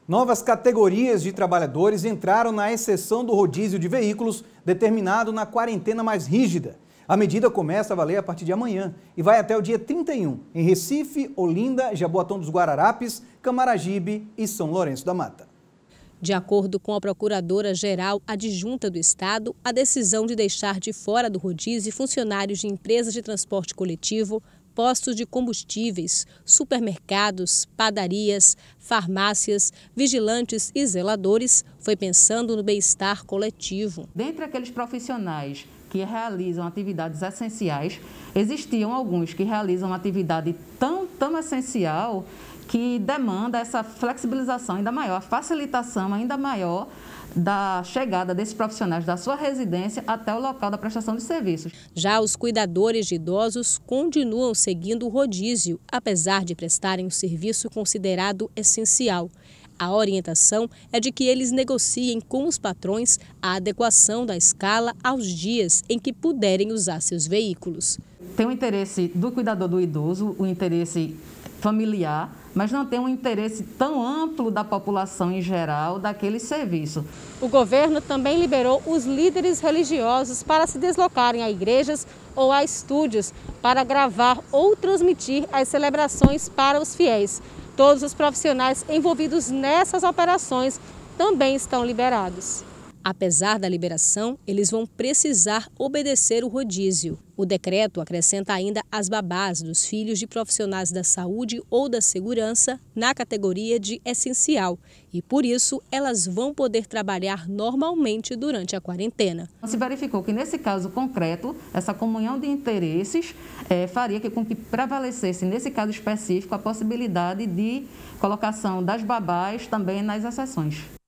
Novas categorias de trabalhadores entraram na exceção do rodízio de veículos determinado na quarentena mais rígida. A medida começa a valer a partir de amanhã e vai até o dia 31, em Recife, Olinda, Jaboatão dos Guararapes, Camaragibe e São Lourenço da Mata. De acordo com a Procuradora-Geral Adjunta do Estado, a decisão de deixar de fora do rodízio funcionários de empresas de transporte coletivo, postos de combustíveis, supermercados, padarias, farmácias, vigilantes e zeladores foi pensando no bem-estar coletivo. Dentre aqueles profissionais que realizam atividades essenciais, existiam alguns que realizam uma atividade tão essencial que demanda essa flexibilização ainda maior, a facilitação ainda maior da chegada desses profissionais da sua residência até o local da prestação de serviços. Já os cuidadores de idosos continuam seguindo o rodízio, apesar de prestarem um serviço considerado essencial. A orientação é de que eles negociem com os patrões a adequação da escala aos dias em que puderem usar seus veículos. Tem o interesse do cuidador do idoso, o interesse familiar, mas não tem um interesse tão amplo da população em geral daquele serviço. O governo também liberou os líderes religiosos para se deslocarem a igrejas ou a estúdios para gravar ou transmitir as celebrações para os fiéis. Todos os profissionais envolvidos nessas operações também estão liberados. Apesar da liberação, eles vão precisar obedecer o rodízio. O decreto acrescenta ainda as babás dos filhos de profissionais da saúde ou da segurança na categoria de essencial e, por isso, elas vão poder trabalhar normalmente durante a quarentena. Se verificou que, nesse caso concreto, essa comunhão de interesses faria com que prevalecesse, nesse caso específico, a possibilidade de colocação das babás também nas exceções.